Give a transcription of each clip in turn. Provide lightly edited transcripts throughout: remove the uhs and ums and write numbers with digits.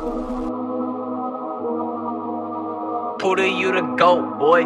Puda, you the GOAT, boy.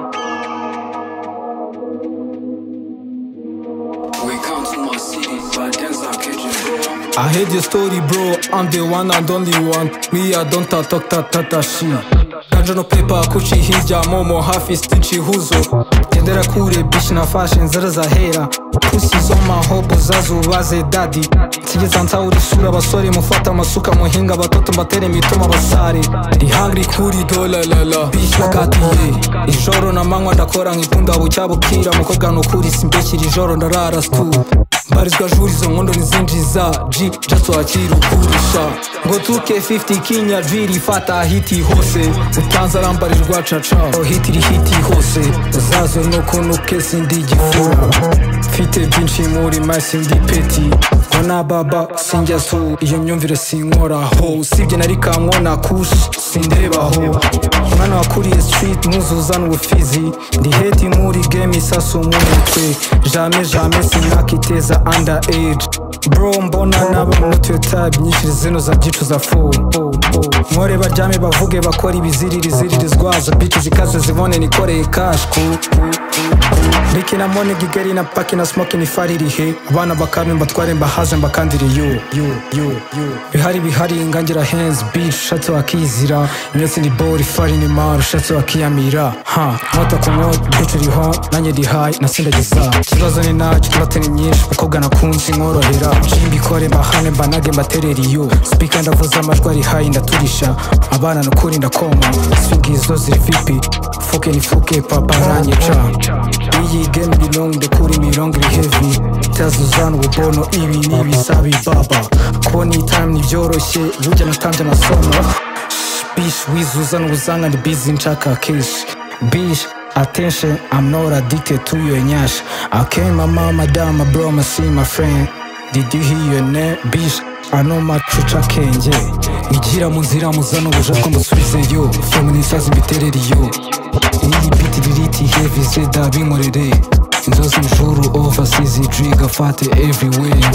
We come to my city, but then stop catching, bro. I heard your story, bro. I'm the one and only one. Me, I don't talk shit. Ganja no paper, kuchi hijya momo hafi stinchi huzo. Gendera kure bitch nafashe inzira zahera. Pussies on my hope zazubaze daddy. Sigeze nsawura isura abasore mufata amasuka muhinga abatoto mbatere imitoma basare. Ndi hungry kuri dola lala bitch nakatiye. Ijoro n'amanywa ndakora nk'ipunda bucyabukira mukobwa nukuri simbeshyira ijoro ndarara stu. Mbarizwa juri izo nkondo nizinjiza G just wakira ukurisha ngo 2K50 kinya jiri fata hiti hose utanza arambarirwa caca hiti hiti hose uzazo nuko nukesi ndi gifura mfite byinshi muri masi ndi peti Ona baba sinjya so iyo myumvire sinkoraho usibye nari kamwona kush sindebaho umwana wakuriye street muzuzana ubufizi ndi heti muri game isasu mu mutwe jamais sinakiteza underage bro mbona naba mutwe tab nyinshi zino za byicu za fo mwore baryame bavuge bakora ibiziririzwaza bitch zikaze zibone nikoreye cash Riki na mone gigeri na paki na smoke ni faririhe abana bakame mbatware mbahaze mbakandire yo bihari ingangira hands bitch shatse wakizira imyotsi ni bori fari ni maru shatse wakiyamira mwota ku mwota bitch uri home nanjye ndi high nasindagiza ikibazo ni nacyo turate ni nyinshi mukobwa nakunzi nkorohera mbikore mbahane mbanage mbaterera iyo speaker ndavuza amajwi ari high ndaturisha abana nukuri ndakoma swing izo ziri vipi fuke papa ranyica iyi game belong ndekura imirongo iri heavy itazuzana ububono ibi nibisabi baba kubona iyi time nibyoroshye burya natanze amasomo bish wizuzana ubuzanga ndi busy nshaka cash bish attention I'm not addicted to your nyash I came my mama down my bro my see my friend did you hear your name bish I know my chucha kenge igira mu nzira muzana ubujako musubizeyo feministas mbiterera iyo iyi beat diriti heavy zeda binkorere inzozi ijuru overseas driga fate everywhere